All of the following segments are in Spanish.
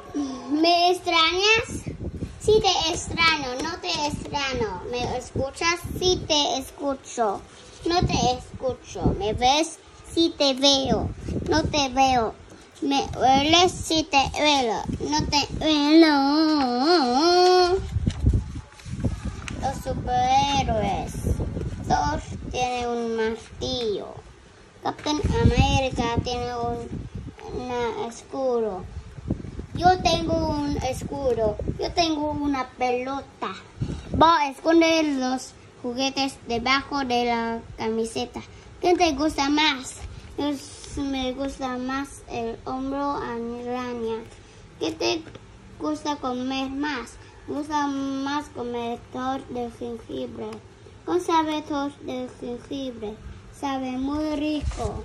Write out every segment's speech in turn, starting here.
¿Me extrañas? Sí te extraño, no te extraño. ¿Me escuchas? Sí te escucho. No te escucho. ¿Me ves? Sí te veo. No te veo. ¿Me hueles? Sí te huelo. No te huelo. Los superhéroes. Thor tiene un martillo. Captain America tiene un escudo. Yo tengo un escudo. Yo tengo una pelota. Voy a esconder los juguetes debajo de la camiseta. ¿Qué te gusta más? Me gusta más el hombro araña. ¿Qué te gusta comer más? Me gusta más comer torta de jengibre. ¿Cómo sabe torta de jengibre? Sabe muy rico.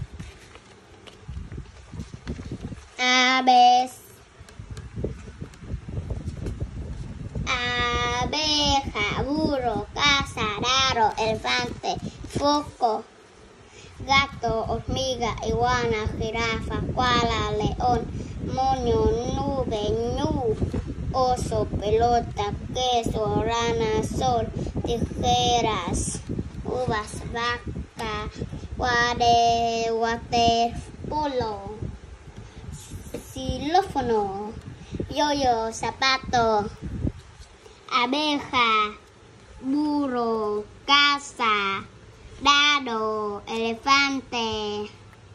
Aves. Abeja, burro, casararo, elefante, foco, gato, hormiga, iguana, jirafa, koala, león, moño, nube, ñu, oso, pelota, queso, rana, sol, tijeras, uvas, vaca, waterpolo, xilófono, yoyo, zapato, abeja, burro, casa, dado, elefante,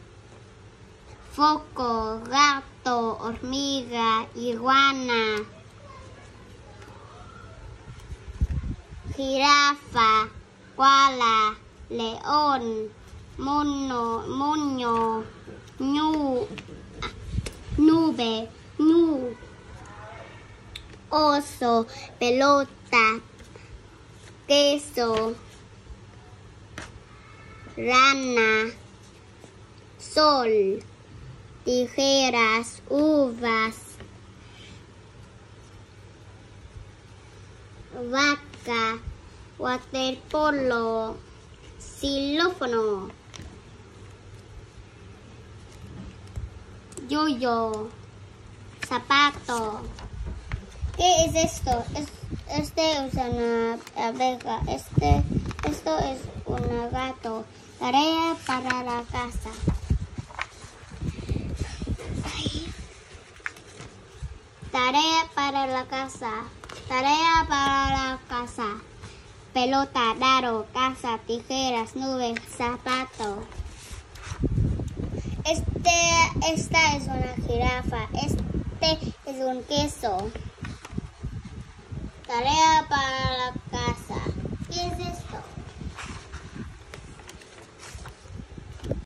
foco, gato, hormiga, iguana, jirafa, koala, león, moño, nube, ñu, oso, pelota, queso, rana, sol, tijeras, uvas, vaca, waterpolo, xilófono, yoyo, zapato. ¿Qué es esto? Este es una abeja. Esto es un gato. Tarea para la casa. Tarea para la casa. Tarea para la casa. Pelota, dado, casa, tijeras, nubes, zapato. Esta es una jirafa. Este es un queso. Tarea para la